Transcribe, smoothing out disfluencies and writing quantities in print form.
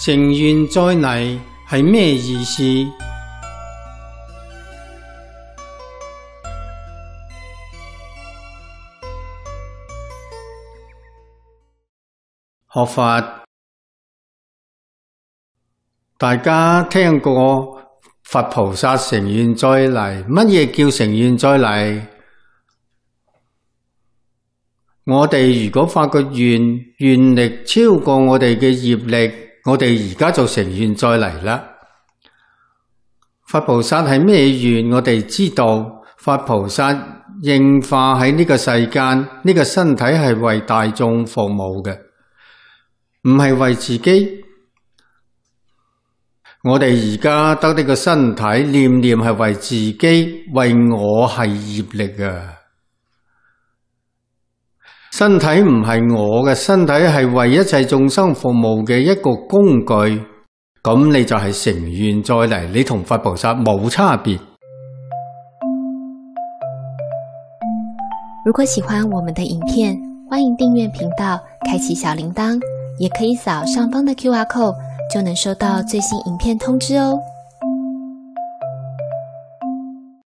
成願再嚟係咩意思？學佛，大家聽過佛菩薩成願再嚟，乜嘢叫成願再嚟？我哋如果發個願力超過我哋嘅業力，我哋而家就成願再嚟啦。佛菩薩係咩願？我哋知道，佛菩薩應化喺呢個世間，呢個身體係為大眾服務嘅，唔係為自己。我哋而家得呢個身體，念念係為自己，為我係業力啊！身體唔係我嘅，身體係為一切眾生服務嘅一個工具，咁你就係成願再嚟，你同佛菩薩冇差別。 如果喜歡我們的影片，歡迎訂閱頻道，開啟小鈴鐺，也可以掃上方的QR code，就能收到最新影片通知哦。